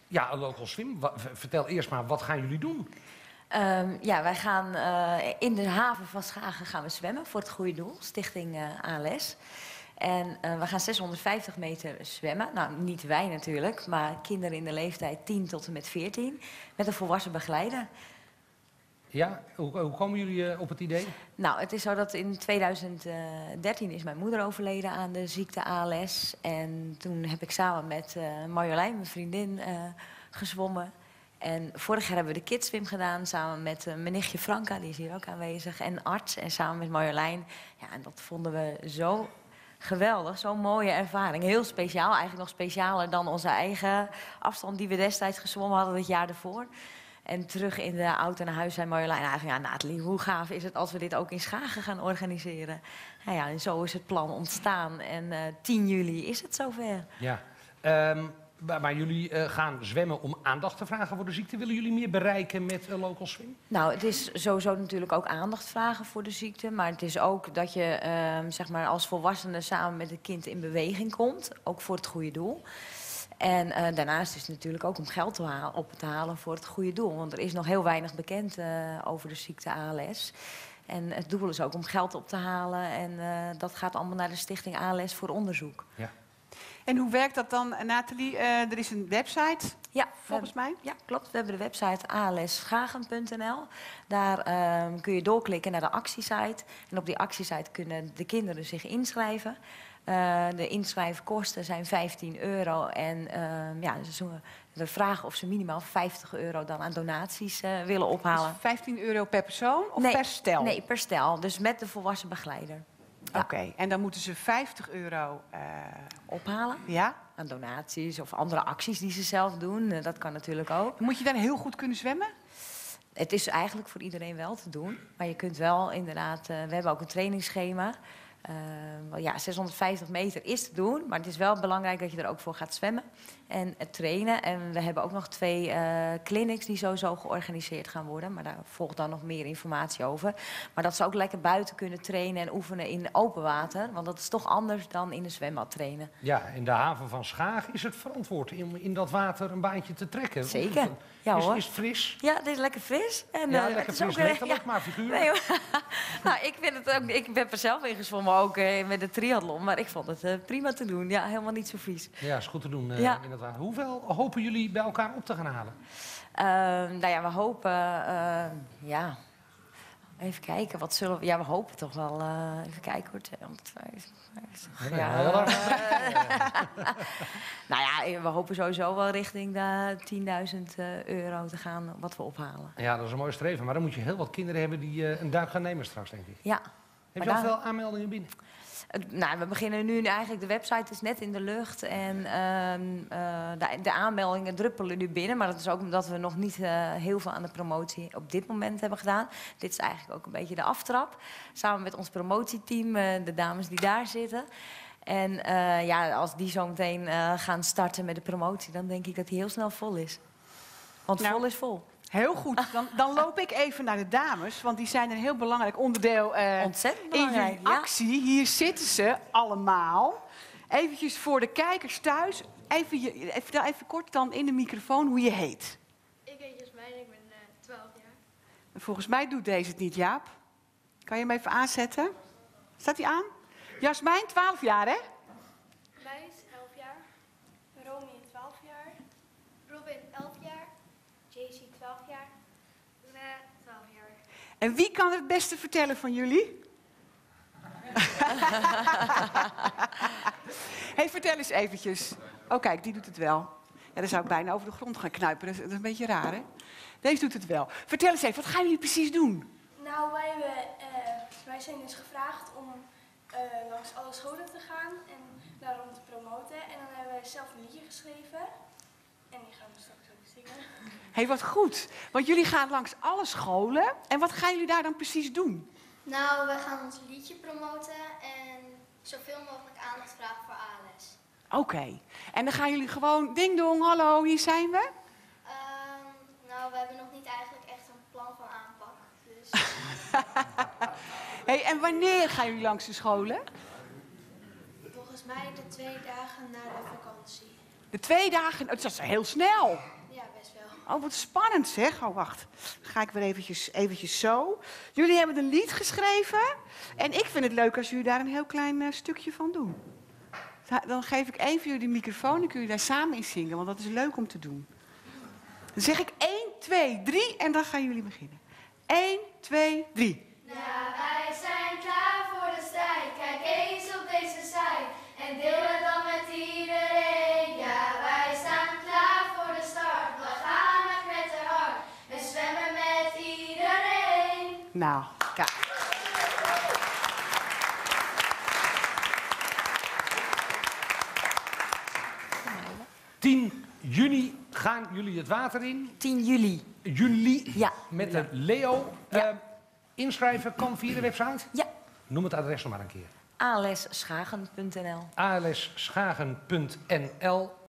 Ja, een local swim. Vertel eerst maar, wat gaan jullie doen? Ja, wij gaan in de haven van Schagen gaan we zwemmen voor het goede doel, Stichting ALS. En we gaan 650 meter zwemmen. Nou, niet wij natuurlijk, maar kinderen in de leeftijd 10 tot en met 14. Met een volwassen begeleider. Ja, hoe komen jullie op het idee? Nou, het is zo dat in 2013 is mijn moeder overleden aan de ziekte ALS. En toen heb ik samen met Marjolein, mijn vriendin, gezwommen. En vorig jaar hebben we de kidswim gedaan samen met mijn nichtje Franka, die is hier ook aanwezig, en arts. En samen met Marjolein. Ja, en dat vonden we zo geweldig, zo'n mooie ervaring. Heel speciaal, eigenlijk nog specialer dan onze eigen afstand die we destijds gezwommen hadden het jaar ervoor. En terug in de auto naar huis zei Marjolein eigenlijk, ja, Nathalie, hoe gaaf is het als we dit ook in Schagen gaan organiseren? Nou ja, en zo is het plan ontstaan. En 10 juli is het zover. Ja, maar jullie gaan zwemmen om aandacht te vragen voor de ziekte. Willen jullie meer bereiken met local swim? Nou, het is sowieso natuurlijk ook aandacht vragen voor de ziekte. Maar het is ook dat je zeg maar als volwassene samen met het kind in beweging komt. Ook voor het goede doel. En daarnaast is het natuurlijk ook om geld op te halen voor het goede doel. Want er is nog heel weinig bekend over de ziekte ALS. En het doel is ook om geld op te halen. En dat gaat allemaal naar de Stichting ALS voor onderzoek. Ja. En hoe werkt dat dan, Nathalie? Er is een website, ja, volgens mij. Ja, klopt. We hebben de website alsschagen.nl. Daar kun je doorklikken naar de actiesite. En op die actiesite kunnen de kinderen zich inschrijven. De inschrijfkosten zijn €15. En ja, we vragen of ze minimaal €50 dan aan donaties willen ophalen. Dus €15 per persoon of per stel? Nee, per stel. Dus met de volwassen begeleider. Ja. Oké, en dan moeten ze €50 ophalen. Ja? Aan donaties of andere acties die ze zelf doen. Dat kan natuurlijk ook. Moet je dan heel goed kunnen zwemmen? Het is eigenlijk voor iedereen wel te doen. Maar je kunt wel inderdaad... we hebben ook een trainingsschema. Ja, 650 meter is te doen, maar het is wel belangrijk dat je er ook voor gaat zwemmen en trainen. En we hebben ook nog 2 clinics die sowieso georganiseerd gaan worden, maar daar volgt dan nog meer informatie over. Maar dat ze ook lekker buiten kunnen trainen en oefenen in open water, want dat is toch anders dan in een zwembad trainen. Ja, in de haven van Schagen is het verantwoord om in dat water een baantje te trekken. Zeker. Ja, hoor. Is het fris? Ja, het is lekker fris. En, ja, lekker fris, letterlijk, maar figuurlijk. Nee, nou, ik vind het ook, ik ben er zelf in gezwommen, ook met de triathlon, maar ik vond het prima te doen. Ja, helemaal niet zo vies. Ja, is goed te doen in dat water. Hoeveel hopen jullie bij elkaar op te gaan halen? Nou ja, we hopen, ja, even kijken, wat zullen we, ja, we hopen toch wel, even kijken hoor, 250, ja. Nou ja, we hopen sowieso wel richting de €10.000 te gaan, wat we ophalen. Ja, dat is een mooi streven, maar dan moet je heel wat kinderen hebben die een duik gaan nemen straks, denk ik. Ja. Heb je al veel aanmeldingen binnen? Nou, we beginnen nu eigenlijk, de website is net in de lucht en de aanmeldingen druppelen nu binnen. Maar dat is ook omdat we nog niet heel veel aan de promotie op dit moment hebben gedaan. Dit is eigenlijk ook een beetje de aftrap. Samen met ons promotieteam, de dames die daar zitten. En ja, als die zo meteen gaan starten met de promotie, dan denk ik dat die heel snel vol is. Want vol is vol. Heel goed. Dan loop ik even naar de dames, want die zijn een heel belangrijk onderdeel Ontzettend belangrijk, in jullie actie. Hier zitten ze allemaal. Eventjes voor de kijkers thuis. Vertel even kort dan in de microfoon hoe je heet. Ik heet Jasmijn, ik ben 12 jaar. Volgens mij doet deze het niet, Jaap. Kan je hem even aanzetten? Staat hij aan? Jasmijn, 12 jaar, hè? Lijs, 11 jaar. Romy, 12 jaar. Robin, 11 jaar. JC, 12 jaar. Luna, 12 jaar. En wie kan het beste vertellen van jullie? Hey, vertel eens eventjes. Oh, kijk, die doet het wel. Ja, dan zou ik bijna over de grond gaan knuipen. Dat is een beetje raar, hè? Deze doet het wel. Vertel eens even, wat gaan jullie precies doen? Nou, wij zijn dus gevraagd om langs alle scholen te gaan en daarom te promoten. En dan hebben we zelf een liedje geschreven. En die gaan we straks ook zingen. Hé, wat goed. Want jullie gaan langs alle scholen. En wat gaan jullie daar dan precies doen? Nou, we gaan ons liedje promoten en zoveel mogelijk aandacht vragen voor ALS. Oké. En dan gaan jullie gewoon, ding dong, hallo, hier zijn we? Nou, we hebben nog niet eigenlijk echt een plan van aanpak. Dus... Hey, en wanneer gaan jullie langs de scholen? Volgens mij de 2 dagen na de vakantie. De 2 dagen, dat is heel snel. Oh, wat spannend zeg. Oh, wacht. Dan ga ik weer eventjes zo. Jullie hebben een lied geschreven. En ik vind het leuk als jullie daar een heel klein stukje van doen. Dan geef ik even jullie de microfoon en kunnen jullie daar samen in zingen. Want dat is leuk om te doen. Dan zeg ik 1, 2, 3 en dan gaan jullie beginnen. 1, 2, 3. Ja, wij zijn klaar voor de strijd. Kijk eens op deze site en deel het dan met iedereen. Ja, wij staan klaar voor de start. We gaan met knetterhard en zwemmen met iedereen. Nou, kijk. Juni gaan jullie het water in. 10 juli. Juli Ja. met de Leo. Ja. Inschrijven kan via de website. Ja. Noem het adres nog maar een keer. alesschagen.nl. alsschagen.nl